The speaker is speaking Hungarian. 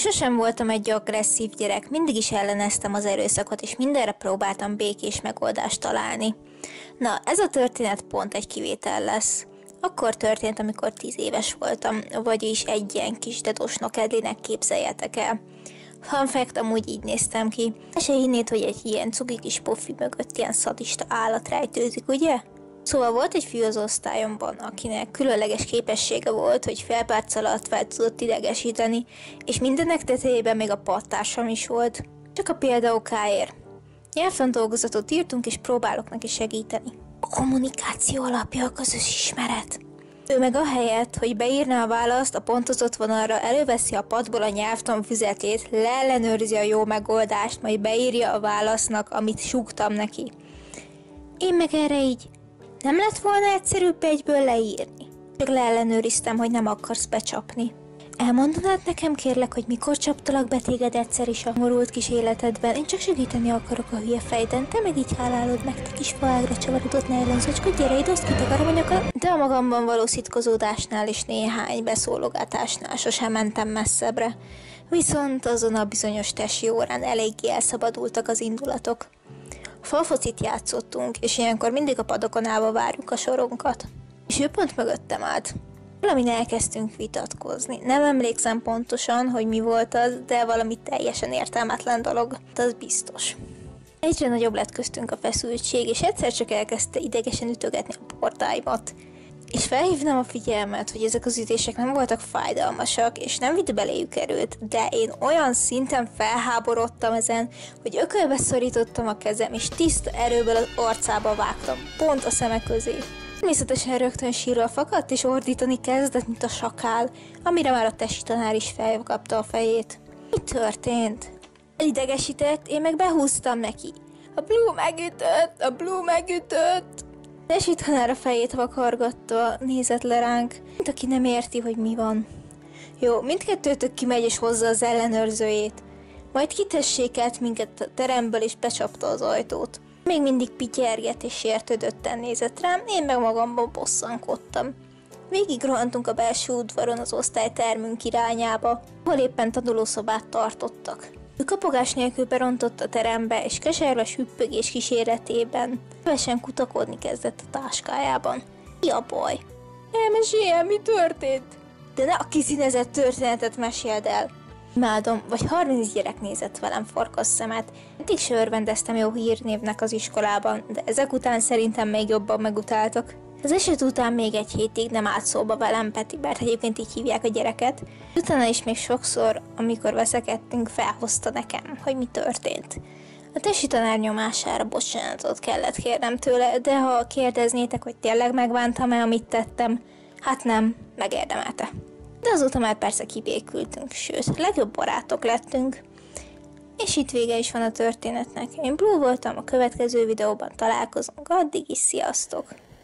sosem voltam egy agresszív gyerek, mindig is elleneztem az erőszakot, és mindenre próbáltam békés megoldást találni. Na, ez a történet pont egy kivétel lesz. Akkor történt, amikor 10 éves voltam, vagyis egy ilyen kis dedos nokedlinek képzeljetek el. Fun fact, amúgy így néztem ki. Se hinnéd, hogy egy ilyen cuki kis pofi mögött ilyen szadista állat rejtőzik, ugye? Szóval volt egy fiú az osztályomban, akinek különleges képessége volt, hogy fél perc alatt fel tudott idegesíteni, és mindennek tetejében még a padtársam is volt. Csak a példa okáért. Nyelvtan dolgozatot írtunk, és próbálok neki segíteni. A kommunikáció alapja a közös ismeret. Ő meg ahelyett, hogy beírná a választ a pontozott vonalra, előveszi a padból a nyelvtan füzetét, leellenőrzi a jó megoldást, majd beírja a válasznak, amit súgtam neki. Én meg erre így, nem lett volna egyszerűbb egyből leírni? Csak leellenőriztem, hogy nem akarsz becsapni. Elmondanád nekem kérlek, hogy mikor csaptalak be téged egyszer is a morult kis életedben? Én csak segíteni akarok a hülye fejden, te meg így hálálod meg, te kis faágra csavarodott nejlonzocska, gyere ide, azt kitakarom anyakat. De a magamban való szitkozódásnál és néhány beszólogatásnál sosem mentem messzebbre. Viszont azon a bizonyos tesi órán eléggé elszabadultak az indulatok. Falfocit játszottunk, és ilyenkor mindig a padokon állva várjuk a sorunkat. És ő pont mögöttem állt. Valamin elkezdtünk vitatkozni. Nem emlékszem pontosan, hogy mi volt az, de valami teljesen értelmetlen dolog. Az biztos. Egyre nagyobb lett köztünk a feszültség, és egyszer csak elkezdte idegesen ütögetni a portáimat. És felhívnám a figyelmet, hogy ezek az ütések nem voltak fájdalmasak, és nem vitt beléjük erőt, de én olyan szinten felháborodtam ezen, hogy ökölbe szorítottam a kezem, és tiszta erőből az arcába vágtam, pont a szeme közé. Természetesen rögtön sírva fakadt, és ordítani kezdett, mint a sakál, amire már a tesi tanár is felkapta a fejét. Mi történt? Elidegesített, én meg behúztam neki. A Blue megütött, a Blue megütött! A tesi tanár a fejét vakargatta, nézett le ránk, mint aki nem érti, hogy mi van. Jó, mindkettőtök kimegy és hozza az ellenőrzőjét. Majd kitessékelt minket a teremből, és becsapta az ajtót. Még mindig pityerget és sértődötten nézett rám, én meg magamban bosszankodtam. Végig rohantunk a belső udvaron az osztálytermünk irányába, ahol éppen tanulószobát tartottak. Ő kapogás nélkül berontott a terembe, és keserves hüppögés kíséretében kevesen kutakodni kezdett a táskájában. Mi a baj? Elmeséljem, mi történt? De ne a kiszínezett történetet meséld el! Imádom, vagy 30 gyerek nézett velem farkas szemet. Eddig se örvendeztem jó hírnévnek az iskolában, de ezek után szerintem még jobban megutáltak. Az eset után még egy hétig nem állt szóba velem Peti, mert egyébként így hívják a gyereket. Utána is még sokszor, amikor veszekedtünk, felhozta nekem, hogy mi történt. A tesi tanár nyomására bocsánatot kellett kérnem tőle, de ha kérdeznétek, hogy tényleg megbántam-e, amit tettem, hát nem, megérdemelte. De azóta már persze kibékültünk, sőt, legjobb barátok lettünk. És itt vége is van a történetnek. Én Blue voltam, a következő videóban találkozunk, addig is sziasztok!